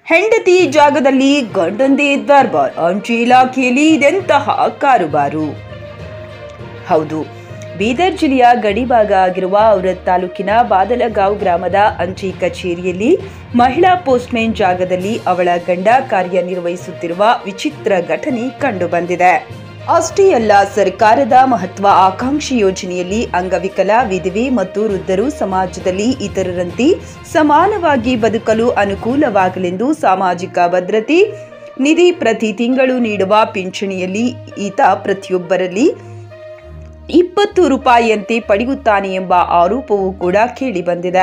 ಹೆಂಡತಿ ಜಾಗದಲ್ಲಿ ಗಂಡಂದೇ ದರ್ಬಾರ್. ಅಂಚೆ ಇಲಾಖೆಯಲ್ಲಿ ಇದೆಂತಹ ಕಾರುಬಾರು. ಹೌದು, ಬೀದರ್ ಜಿಲ್ಲೆಯ ಗಡಿಭಾಗ ಆಗಿರುವ ಔರದ್ ತಾಲೂಕಿನ ಬಾದಲಗಾಂವ್ ಗ್ರಾಮದ ಅಂಚೆ ಕಚೇರಿಯಲ್ಲಿ ಮಹಿಳಾ ಪೋಸ್ಟ್ಮನ್ ಜಾಗದಲ್ಲಿ ಅವಳ ಗಂಡ ಕಾರ್ಯನಿರ್ವಹಿಸುತ್ತಿರುವ ವಿಚಿತ್ರ ಘಟನೆ ಕಂಡುಬಂದಿದೆ. ಅಷ್ಟೇ ಅಲ್ಲ, ಸರ್ಕಾರದ ಮಹತ್ವ ಆಕಾಂಕ್ಷಿ ಯೋಜನೆಯಲ್ಲಿ ಅಂಗವಿಕಲ, ವಿಧವೆ ಮತ್ತು ವೃದ್ಧರು ಸಮಾಜದಲ್ಲಿ ಇತರರಂತೆ ಸಮಾನವಾಗಿ ಬದುಕಲು ಅನುಕೂಲವಾಗಲೆಂದು ಸಾಮಾಜಿಕ ಭದ್ರತೆ ನಿಧಿ ಪ್ರತಿ ತಿಂಗಳು ನೀಡುವ ಪಿಂಚಣಿಯಲ್ಲಿ ಈತ ಪ್ರತಿಯೊಬ್ಬರಲ್ಲಿ 20 ರೂಪಾಯಿಯಂತೆ ಪಡೆಯುತ್ತಾನೆ ಎಂಬ ಆರೋಪವೂ ಕೂಡ ಕೇಳಿಬಂದಿದೆ.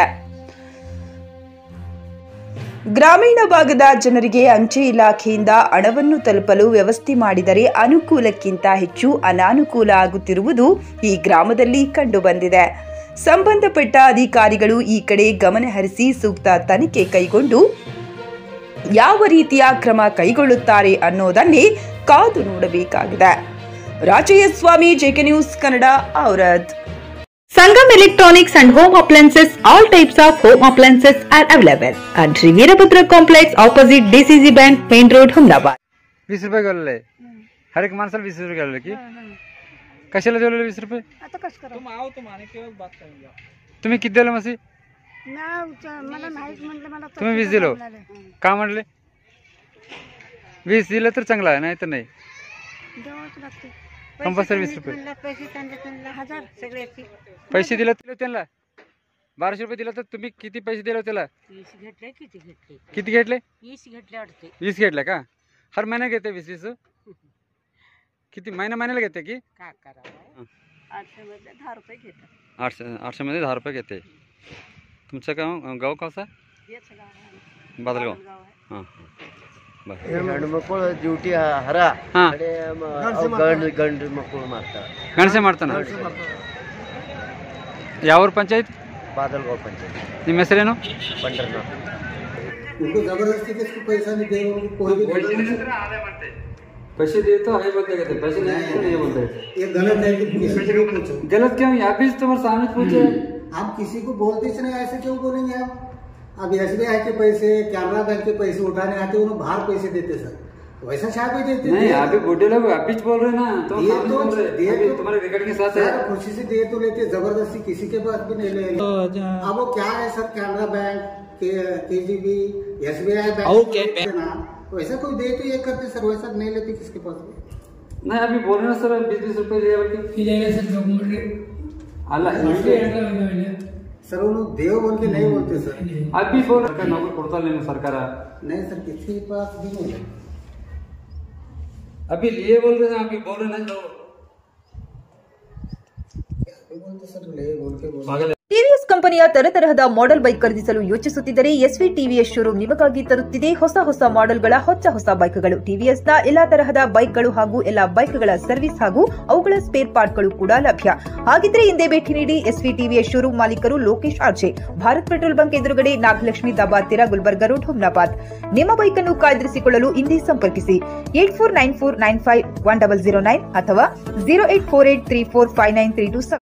ಗ್ರಾಮೀಣ ಭಾಗದ ಜನರಿಗೆ ಅಂಚೆ ಇಲಾಖೆಯಿಂದ ಹಣವನ್ನು ತಲುಪಲು ವ್ಯವಸ್ಥೆ ಮಾಡಿದರೆ ಅನುಕೂಲಕ್ಕಿಂತ ಹೆಚ್ಚು ಅನಾನುಕೂಲ ಆಗುತ್ತಿರುವುದು ಈ ಗ್ರಾಮದಲ್ಲಿ ಕಂಡುಬಂದಿದೆ. ಸಂಬಂಧಪಟ್ಟ ಅಧಿಕಾರಿಗಳು ಈ ಕಡೆ ಗಮನ ಹರಿಸಿ ಸೂಕ್ತ ತನಿಖೆ ಕೈಗೊಂಡು ಯಾವ ರೀತಿಯ ಕ್ರಮ ಕೈಗೊಳ್ಳುತ್ತಾರೆ ಅನ್ನೋದನ್ನೇ ಕಾದು ನೋಡಬೇಕಾಗಿದೆ. Rajayyaswamy, JK news Kannada, Aurad. Sangam Electronics and Home Appliances. All types of home appliances are available at Veerabhadra Complex opposite DCC Bank, Main Road, Humnabad. 20 रुपये गल्ले हर एक माणसाला 20 रुपये गल्ले की कशाला जेवलेले 20 रुपये? आता कसं करा? तुम आओ, तुम आने के बाद बात करेंगे. तुम्ही किती दिलं मसी? मला नाहीच म्हटलं, मला तुम्ही 20 दिलो का म्हटले? 20 दिलं तर चांगलं आहे, नाही तर नाही. देवाच लागते. कंपल्सरी 20 रुपये. पैसे दिले त्यांना 1200 रुपये दिला तर तुम्ही किती पैसे दिले त्याला? 20 घेतले. किती घेतले? 20 घेतले वाटते. 20 घेतले का? हर महिना घेते 20? किती महिन्याला घेते की काय करावं? 800 मध्ये 10 रुपये घेतात. 800 मध्ये 10 रुपये घेते. तुमचं गाव कसं? बादलगाव. हां, ಗಂಡು ಮಕ್ಕಳು ಡ್ಯೂಟಿ ಹರ ಗಂಡು ಮಕ್ಕಳು ಮಾಡ್ತಾರೆ. ಗಣಸೆ ಮಾಡ್ತಾನೆ. ಯಾವ ಪಂಚಾಯತ್? ಬಾದಲಗಾಂವ್ ಪಂಚಾಯತ್. ನಿಮ್ಮ ಹೆಸರೇನು? पंडरनाथ. उनको जबरदस्ती किसको पैसा नहीं देंगे, उनको कोई भी पैसे दे तो है बोलते कहते, पैसे नहीं बोलते. ये गलत है कि किसी को पूछो. गलत क्यों? यहाँ भी तुम्हारे सामने पूछे. आप किसी को बोलते नहीं, ऐसे क्यों बोलेंगे आप? अब SBI के पैसे, कैनरा बैंक के पैसे उठाने आते, उन्हें बाहर पैसे देते सर, वैसा छाप भी देते नहीं. अभी बुढ़े लोग अभी बोल रहे ना, तो तुम्हारे रिकॉर्डिंग के साथ है. खुशी से दे तो लेते, जबरदस्ती किसी के पास भी नहीं ले. अब वो क्या है sir, Canara bank, KGB, SBI bank ना, वैसा कोई दे तो ये करते सर, वैसा नहीं लेते किसके पास भी नहीं. अभी बोल रहे ना सर, 20 रुपए सर, उन्होंने देव बोल के नहीं बोलते सर. अभी बोल रहे नौकरी ಕೊಡ್ತಾ ಇಲ್ಲ सरकार. नहीं सर, किसी के पास भी नहीं है. अभी लिए बोल रहे हैं, अभी बोल रहे ना बोलते सर, ले बोल के बोल. ಟಿವಿಎಸ್ ಕಂಪನಿಯ ತರತರಹದ ಮಾಡೆಲ್ ಬೈಕ್ ಖರೀದಿಸಲು ಯೋಚಿಸುತ್ತಿದ್ದರೆ ಎಸ್ವಿ ಟಿವಿಎಸ್ ಶೋರೂಮ್ ನಿಮಗಾಗಿ ತರುತ್ತಿದೆ ಹೊಸ ಮಾಡೆಲ್ಗಳ ಹೊಸ ಬೈಕ್ಗಳು. ಟಿವಿಎಸ್ನ ಎಲ್ಲಾ ತರಹದ ಬೈಕ್ಗಳು ಹಾಗೂ ಎಲ್ಲಾ ಬೈಕ್ಗಳ ಸರ್ವಿಸ್ ಹಾಗೂ ಅವುಗಳ ಸ್ಪೇರ್ ಪಾರ್ಟ್ಗಳು ಕೂಡ ಲಭ್ಯ. ಹಾಗಿದ್ರೆ ಹಿಂದೆ ಭೇಟಿ ನೀಡಿ ಎಸ್ವಿ ಟಿವಿಎಸ್ ಶೋರೂಮ್ ಮಾಲೀಕರು Lokesh RJ, Bharat petrol bunk ಎದುರುಗಡೆ, ನಾಗಲಕ್ಷ್ಮಿ ದಾಬಾ ಹತ್ತಿರ, ಗುಲ್ಬರ್ಗಾ ರೋಡ್, ಹುಮ್ನಾಬಾದ್. ನಿಮ್ಮ ಬೈಕ್ ಅನ್ನು ಕಾಯ್ದಿರಿಸಿಕೊಳ್ಳಲು ಹಿಂದೆ ಸಂಪರ್ಕಿಸಿ 8494951009 ಅಥವಾ 0848345932.